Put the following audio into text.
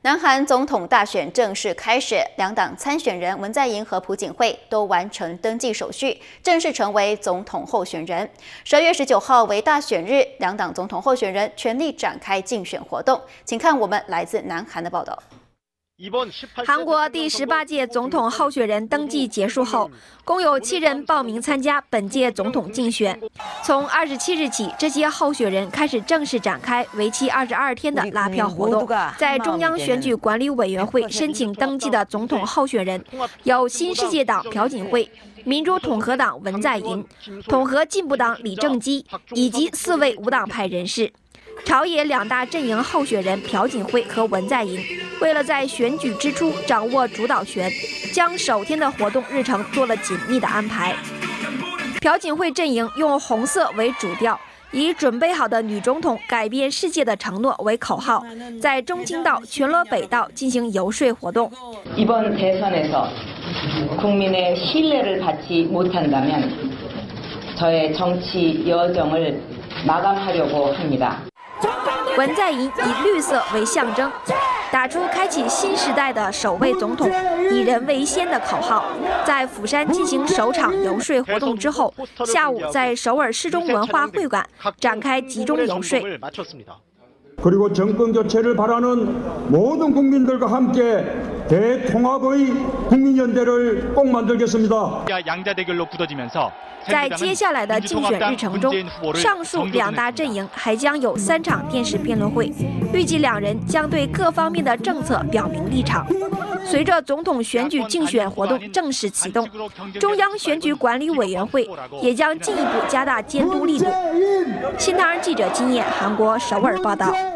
南韩总统大选正式开始，两党参选人文在寅和朴槿惠都完成登记手续，正式成为总统候选人。12月19号为大选日，两党总统候选人全力展开竞选活动。请看我们来自南韩的报道。 韩国第18届总统候选人登记结束后，共有7人报名参加本届总统竞选。从27日起，这些候选人开始正式展开为期22天的拉票活动。在中央选举管理委员会申请登记的总统候选人有新世界党朴槿惠、民主统合党文在寅、统合进步党李正基以及4位无党派人士。 朝野两大阵营候选人朴槿惠和文在寅，为了在选举之初掌握主导权，将首天的活动日程做了紧密的安排。朴槿惠阵营用红色为主调，以“准备好的女总统改变世界的承诺”为口号，在中清道、全罗北道进行游说活动。 이번 대선에서 국민의 신뢰를 받지 못한다면 저의 정치 여정을 마감하려고 합니다. 文在寅以绿色为象征，打出开启新时代的首位总统、以人为先的口号。在釜山进行首场游说活动之后，下午在首尔市中文化会馆展开集中游说。 그리고 정권 교체를 바라는 모든 국민들과 함께 대통합의 국민연대를 꼭 만들겠습니다. 양자 대결로 굳어지면서 在接下来的竞选日程中，上述两大阵营还将有3场电视辩论会，预计两人将对各方面的政策表明立场。随着总统选举竞选活动正式启动，中央选举管理委员会也将进一步加大监督力度。新唐人记者金燕，韩国首尔报道。